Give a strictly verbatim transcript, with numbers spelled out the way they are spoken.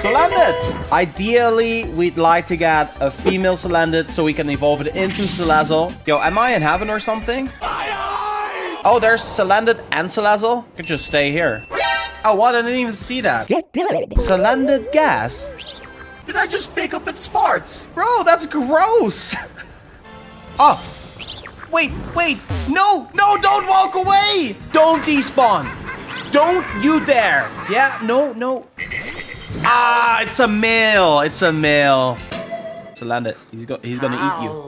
Salandit. Ideally, we'd like to get a female Salandit so we can evolve it into Salazzle. Yo, am I in heaven or something? Oh, there's Salandit and Salazzle. I could just stay here. Oh, what? I didn't even see that. Salandit gas. Did I just pick up its farts? Bro, that's gross. Oh. Wait, wait. No, no, don't walk away. Don't despawn. Don't you dare. Yeah, no, no. Ah, it's a male. It's a male. Salandit. He's, go he's gonna eat you.